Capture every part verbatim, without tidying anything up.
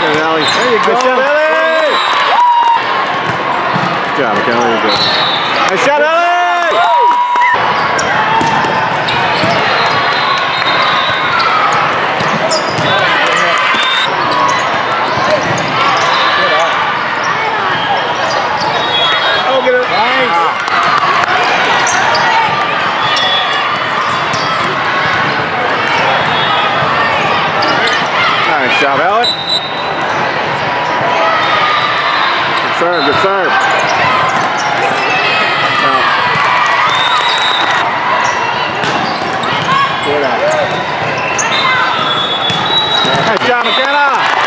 Got it, Ellie. There you go. Nice shot, Ellie! Good job, McKenna. There you go. Nice shot, Ellie! Oh, get it. Nice. Nice job, Ellie. Good serve, good serve. No. Good out. Nice job, McKenna.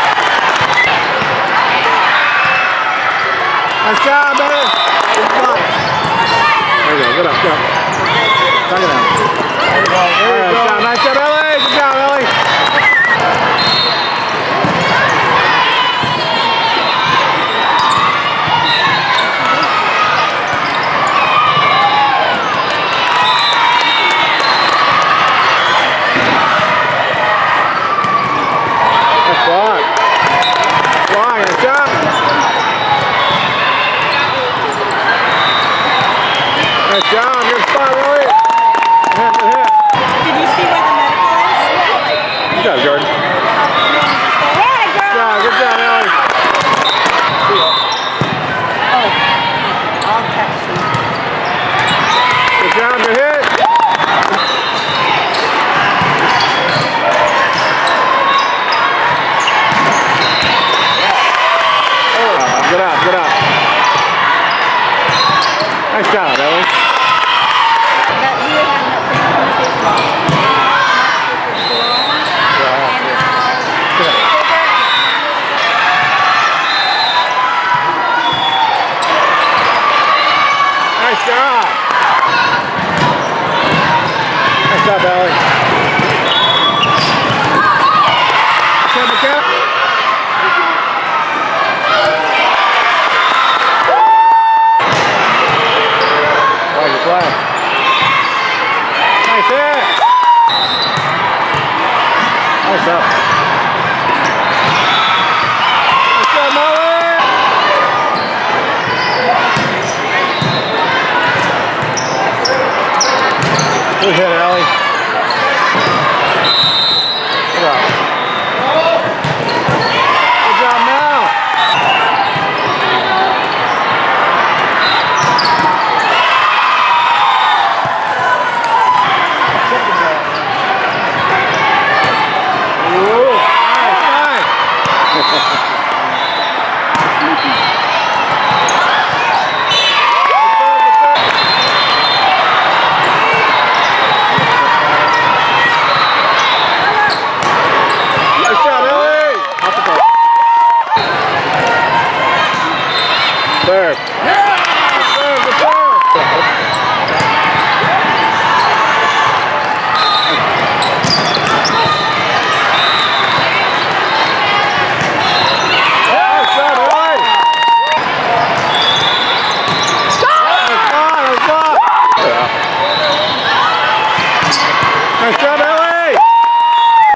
Nice job, baby. Good spot. There you go, good up, good up. Tuck it out. There you go, there you go. Nice job, Ellie. Good job, Ellie. Nice job, good spot, Ellie. Hit, hit, hit. Did you see where the medical is? Good job, Jordan. Yeah, girl. Good job, good job, Ellie. Oh, I'll text you. Good job, good hit. Oh, good up, good up. Nice job, Ellie. That we had that same conversation about Nice job. Nice job, Ellie. Come on, Cap. Play. Nice hit. Nice up. Nice job, Molly. Good hit, Ellie. Good up. Good job now. Third.